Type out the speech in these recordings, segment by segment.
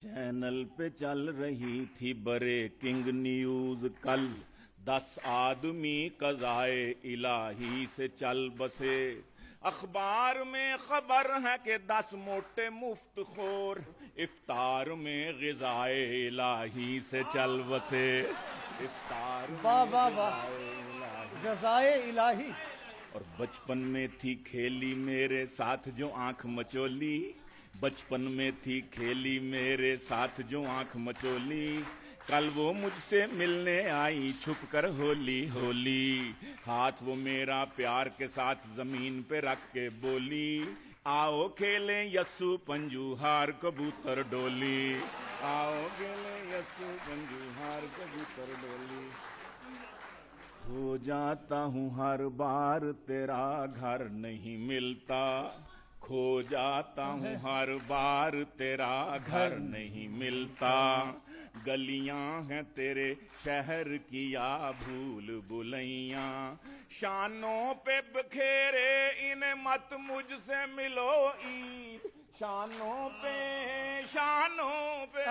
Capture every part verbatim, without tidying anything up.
Channel پہ چل رہی تھی بریکنگ نیوز کل، دس آدمی قضائے الہی سے چل بسے۔ اخبار میں خبر ہے کہ دس موٹے مفت خور افطار میں غذائے الہی سے چل بسے۔ افطار واہ واہ واہ، غذائے الہی۔ اور بچپن میں تھی کھیلی میرے ساتھ جو آنکھ مچولی، بچپن میں تھی کھیلی میرے ساتھ جو آنکھ مچولی، کل وہ مجھ سے ملنے آئی چھپ کر ہولی ہولی، ہاتھ وہ میرا پیار کے ساتھ زمین پہ رکھ کے بولی، آؤ کھیلیں یسو پنجو ہار کبوتر ڈولی، آؤ کھیلیں یسو پنجو ہار کبوتر ڈولی۔ ہو جاتا ہوں ہر بار تیرا گھر نہیں ملتا، کھو جاتا ہوں ہر بار تیرا گھر نہیں ملتا، گلیاں ہیں تیرے شہر کی یا بھول بھلیاں، شانوں پہ بکھیرے انہیں مت مجھ سے ملو عید، شانوں پہ شانوں پہ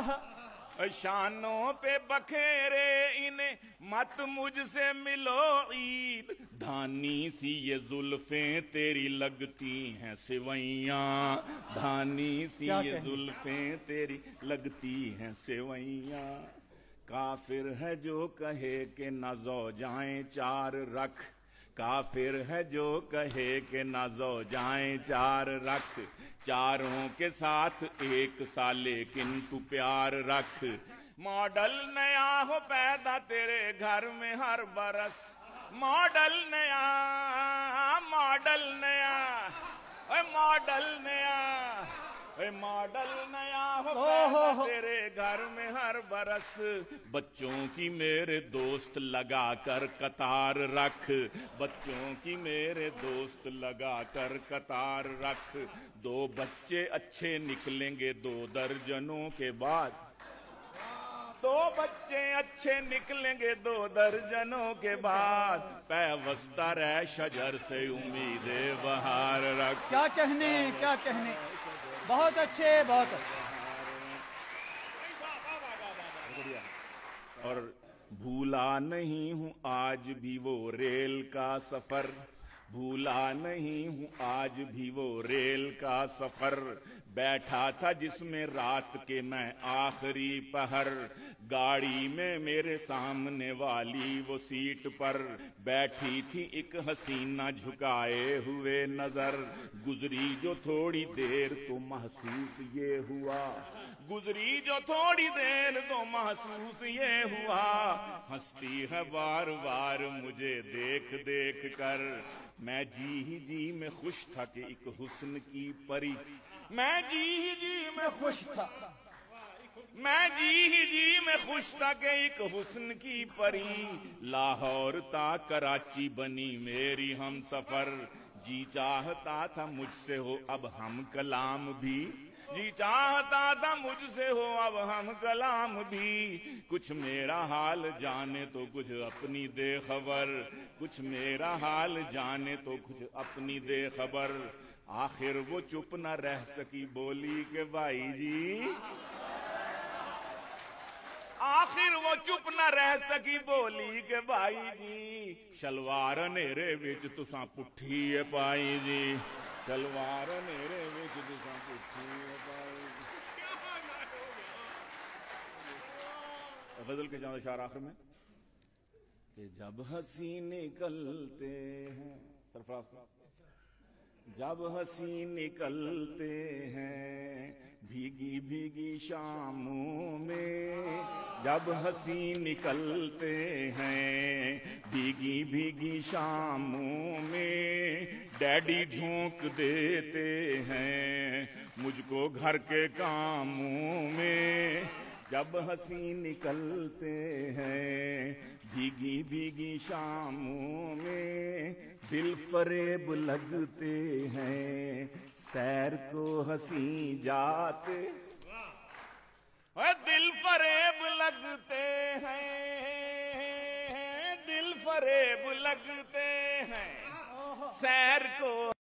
شانوں پہ بکھیرے انہیں مت مجھ سے ملو عید، دھانی سی یہ زلفیں تیری لگتی ہیں سوئیاں، دھانی سی یہ زلفیں تیری لگتی ہیں سوئیاں، کافر ہے جو کہے کہ نہ زوجائیں چار رکھ، کافر ہے جو کہے کہ نہ زوجائیں چار رکھ، چاروں کے ساتھ ایک سا لیکن تو پیار رکھ، ماڈل نیا ہو پیدا تیرے گھر میں ہر برس، ماڈل نیا ماڈل نیا ماڈل نیا ماڈل نیا ہو پیدا تیرے گھر میں ہر برس، بچوں کی میرے دوست لگا کر قطار رکھ، بچوں کی میرے دوست لگا کر قطار رکھ، دو بچے اچھے نکلیں گے دو درجنوں کے بعد، دو بچے اچھے نکلیں گے دو درجنوں کے بعد، پیوستہ رہ شجر سے امید بہار رکھ۔ کیا کہنے کیا کہنے، بہت اچھے بہت اچھے۔ اور بھولا نہیں ہوں آج بھی وہ ریل کا سفر، بھولا نہیں ہوں آج بھی وہ ریل کا سفر، بیٹھا تھا جس میں رات کے میں آخری پہر، گاڑی میں میرے سامنے والی وہ سیٹ پر بیٹھی تھی ایک حسینہ جھکائے ہوئے نظر، گزری جو تھوڑی دیر تو محسوس یہ ہوا، گزری جو تھوڑی دیر تو محسوس یہ ہوا، ہنستی ہے بار بار مجھے دیکھ دیکھ کر، میں جی ہی جی میں خوش تھا کہ ایک حسن کی پری، میں جی ہی جی میں خوش تھا میں جی ہی جی میں خوش تھا کہ ایک حسن کی پری، لاہور تا کراچی بنی میری ہم سفر، جی چاہتا تھا مجھ سے ہو اب ہم کلام بھی، جی چاہتا تھا مجھ سے ہو اب ہم کلام بھی، کچھ میرا حال جانے تو کچھ اپنی دے خبر، کچھ میرا حال جانے تو کچھ اپنی دے خبر، آخر وہ چپ نہ رہ سکی بولی کہ بھائی جی، آخر وہ چپ نہ رہ سکی بولی کہ بھائی جی، شلوار نیرے وچ تساں پٹھی ہے پائی جی، شلوار نیرے وچ تساں پٹھی ہے پائی جی۔ غزل کے چاند اشعار آخر میں کہ جب ہنسی نکلتے ہیں، سرفراز صاحب، جب ہنسی نکلتے ہیں بھیگی بھیگی شاموں میں، جب ہنسی نکلتے ہیں بھیگی بھیگی شاموں میں، ڈیڈی جھونک دیتے ہیں مجھ کو گھر کے کاموں میں، جب ہنسی نکلتے ہیں بھیگی بھیگی شاموں میں، دل فریب لگتے ہیں سیر کو ہنسی جاتے، دل فریب لگتے ہیں دل فریب لگتے ہیں سیر کو